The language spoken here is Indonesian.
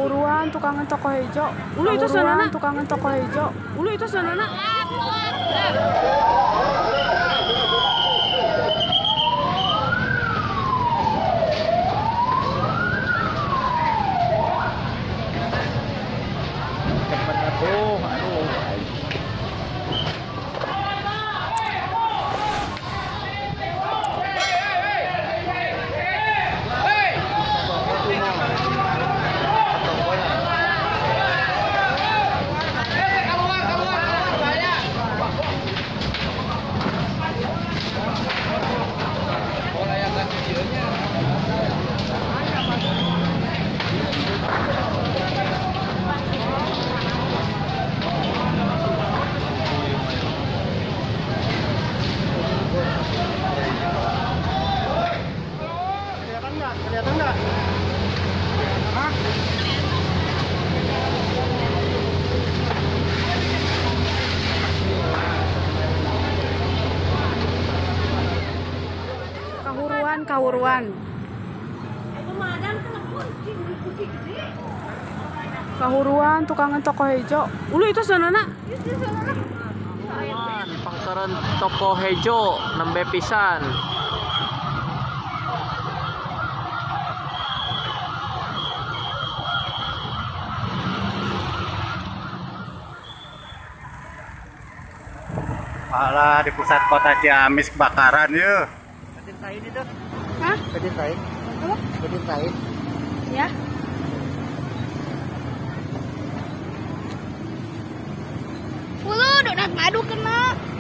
Kahuruan tukangan toko hijau. Ulu itu sana tukangan toko hijau. Ulu itu sana. Cepat aduh. Kelihatan nggak? Hah? Kahuruan. Kahuruan tukangan toko hijau. Ulu itu sana. Pangkaran toko hijau nembe pisan. Alah, di pusat kota Ciamis kebakaran ya. Ketintain itu? Hah? Ketintain? Apa? Ketintain? Ya. Ulu, udah ngadu kena.